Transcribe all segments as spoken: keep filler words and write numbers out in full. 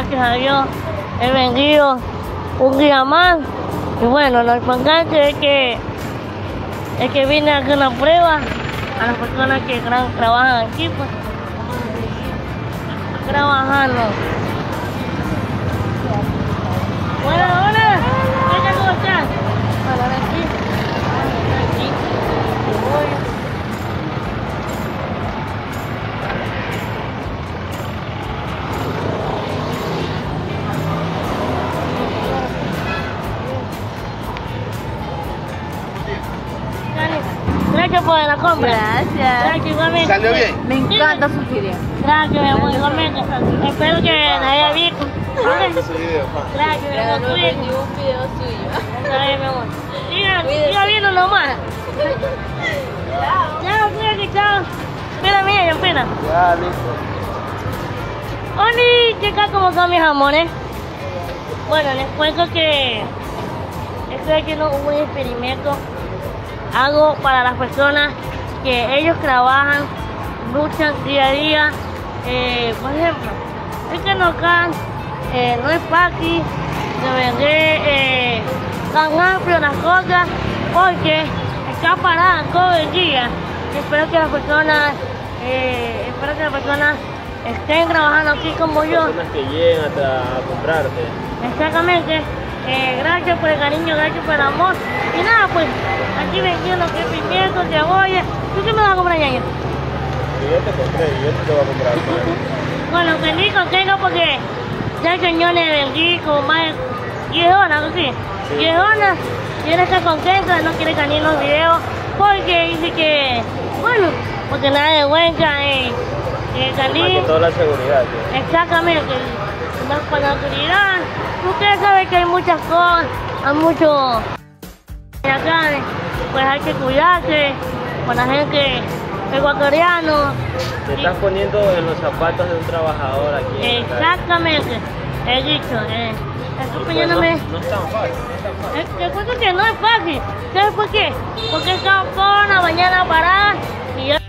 gracias a Dios, he vendido un día más. Y bueno, lo importante es que, es que vine a hacer una prueba a las personas que tra trabajan aquí, pues, trabajando. Hola, hola, ¿cómo estás? Hola, aquí, aquí, voy. Gracias por la compra. Gracias. Gracias, igualmente. ¿Salió bien? Me encanta su video. Gracias, mi amor, igualmente. Espero que la haya visto. Ah, ese es su video, Juan. Gracias, mi amor. No Cuídate. vendí un video suyo. Está bien, mi amor. Siga, siga viendo nomás. Chao, cuídate, chao. Espera, mía, yo espera. Ya, listo. Oli, chicas, ¿cómo son mis amores? Bueno, les cuento que estoy haciendo un buen experimento. Hago para las personas que ellos trabajan, luchan día a día. Eh, por ejemplo, es que no can, eh, no es fácil de vender eh, tan amplio las cosas porque está parada todo el día. Y espero que las personas, eh, espero que las personas estén trabajando aquí como yo. Personas que lleguen hasta a comprarte. Exactamente. Eh, gracias por el cariño, gracias por el amor. Y nada, pues, aquí vendiendo lo que es pimiento, cebolla. ¿Tú qué me vas a comprar, ñaño? Yo te compré, yo te voy a comprar. ¿Sabes? Bueno, vendí contento porque ya el señor le vendí como más de diez horas, ¿no? Sí. Sí. diez horas. Y él está contento, no quiere salir en los videos porque dice que, bueno, porque nada de vuelta, eh, que Más salí. que toda la seguridad. ¿Sí? Exactamente. No, con la autoridad. Ustedes saben que hay muchas cosas, hay mucho. Acá, pues hay que cuidarse con la gente ecuatoriana. Te estás poniendo en los zapatos de un trabajador aquí. en la calle. Exactamente, he dicho. Eh, Y estoy pues poniéndome. no, no es tan fácil, no es tan fácil. Eh, Te cuento que no es fácil. ¿Sabes por qué? Porque estaba toda la mañana parada y yo,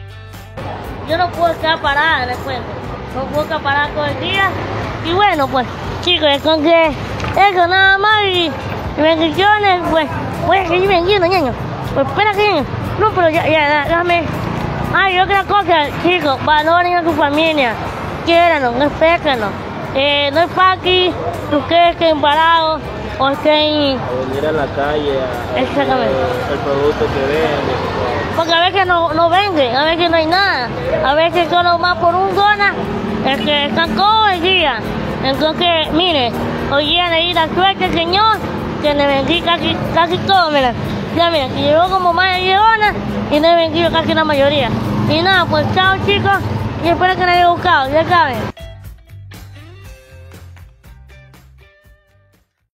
yo no puedo estar parada, les cuento. No puedo estar parada todo el día. Y bueno, pues, chicos, entonces, eso nada más y, y bendiciones, pues, voy a seguir vendiendo, ñaño. Pues espera que, ñaño. No, pero ya, ya, déjame. Ay, otra cosa, chicos, valoren a su familia. Quiéranos, respétanos. Eh, no es fácil que ustedes estén parados o estén. A venir a la calle a, a Exactamente. vender el producto que venden. Porque a veces no, no venden, a veces no hay nada. A veces solo más por un dólar, es que están todo el día. Entonces, mire, hoy día le di la suerte al Señor que le vendí casi, casi todo, mira. Ya mira, que llevó como más de diez horas y le he vendido casi la mayoría. Y nada, pues chao chicos, y espero que les haya gustado, ya saben.